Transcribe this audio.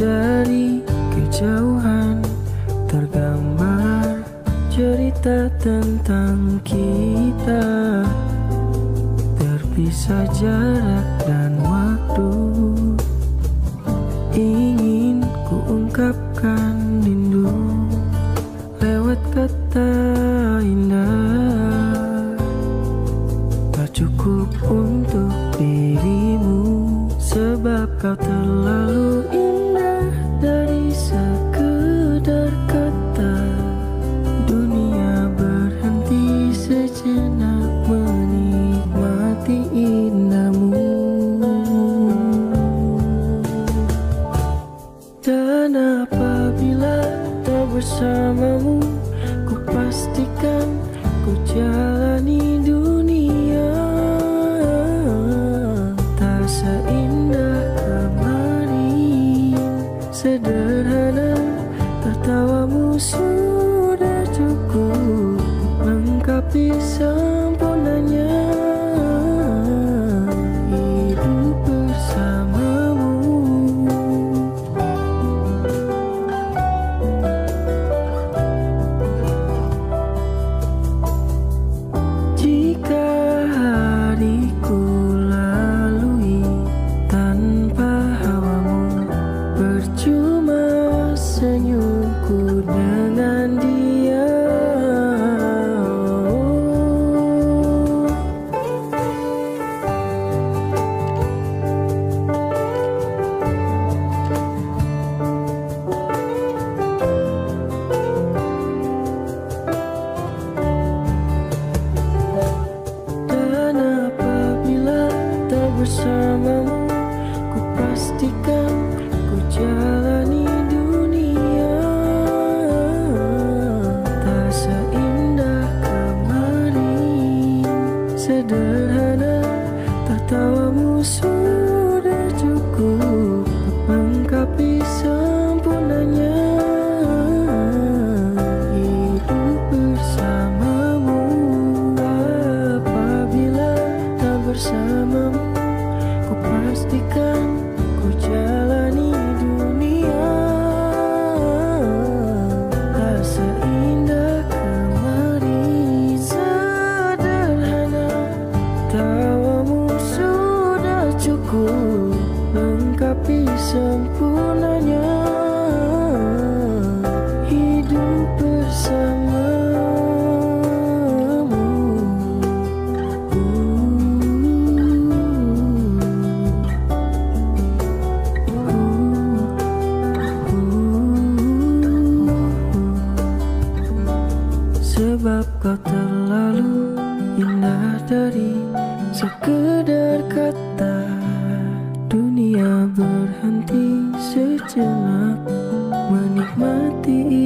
Dari kejauhan tergambar cerita tentang kita, terpisah jarak dan waktu. Ingin ku ungkapkan rindu lewat kata indah. Tak cukup untuk dirimu, sebab kau terlalu indah. Dari sekedar kata, dunia berhenti sejenak menikmati indahmu. Dan apabila tak bersamamu, ku pastikan ku jalani dunia tak seindah kemarin. Sederhana, tertawamu sudah cukup lengkapi sempurnanya hidup bersamamu. Jika hariku lalui tanpa hawamu, percuma senyumku dengan dia. Dan apabila tak bersamamu, ku pastikan ku jalani dunia tak seindah kemarin. Sederhana, tertawamu sudah cukup lengkapi sempurnanya hidup bersamamu. Apabila tak bersamamu, ku pastikan ku jalani dunia tak seindah kemarin. Sederhana, tawamu sudah cukup lengkapi sempurnanya hidup bersamamu. Sebab kau terlalu indah. Dari sekedar kata, dunia berhenti sejenak menikmati